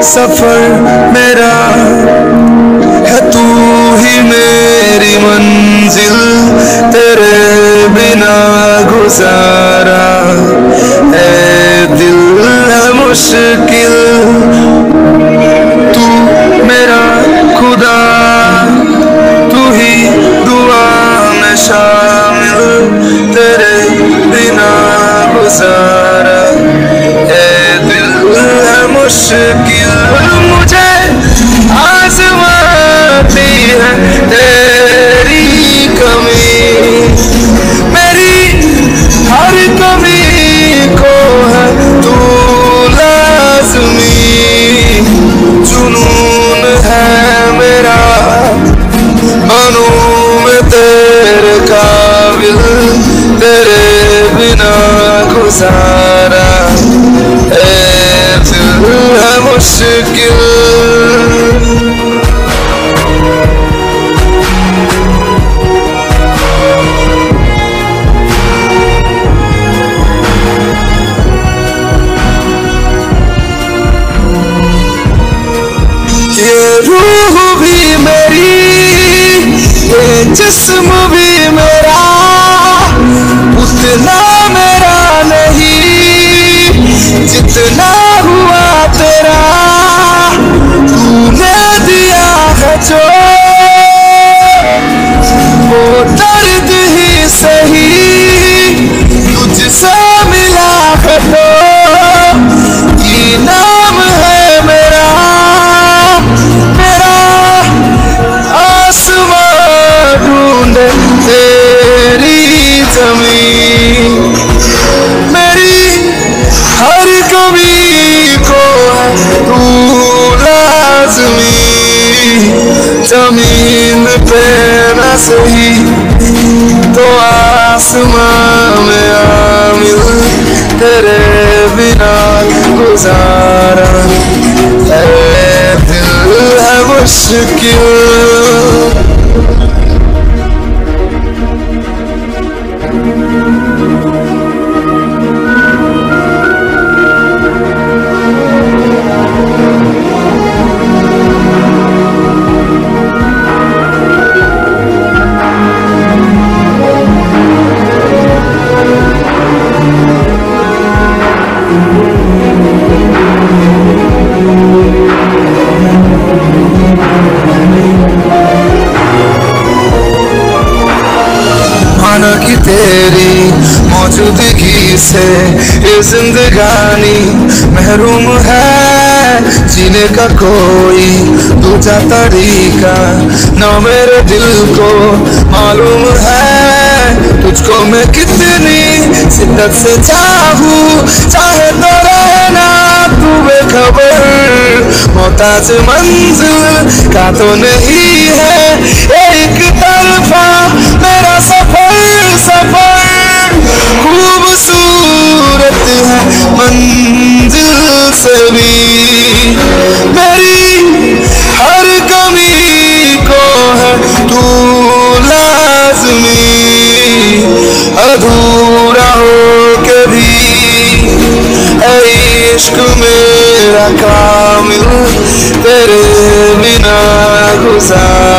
सफर मेरा है, तू ही मेरी मंजिल, तेरे बिना गुजारा है दिल है मुश्किल। तू मेरा खुदा, तू ही दुआ में शामिल, तेरे बिना गुजारा है दिल है मुश्किल। मुझे आजमाती है तेरी कमी, मेरी हर कमी को है तू लाज़मी। जुनून है मेरा, बनूं मैं तेरे काबिल, तेरे बिना गुजारा है दिल है मुश्किल। रूह भी मेरी, ये जिस्म भी मेरा, उतना मेरा नहीं जितना हुआ तेरा। तूने दिया है जो वो दर्द ही सही, तुझसे मिला है तो ये नाम है मेरा। तेरी ज़मीन मेरी हर कमी को है तू लाज़मी। ज़मीन पे न सही तो आसमां में आमिल, तेरे बिना गुजारा है दिल है मुश्किल। माना कि तेरी मौजूदगी से ये जिंदगानी महरूम है, जीने का कोई दूसरा तरीका ना मेरे दिल को मालूम है। तुझको मैं कितनी शिद्दत से चाहूँ, चाहे तो रहना तू बेखबर, मोहताज मंजिल का तो नहीं है एक तरफा मेरा सफर। सफर खूबसूरत है मंजिल से भी, मेरी हर कमी को है तू लाज़मी। अधूरा हो के भी इश्क मेरा कामिल, तेरे बिना गुजारा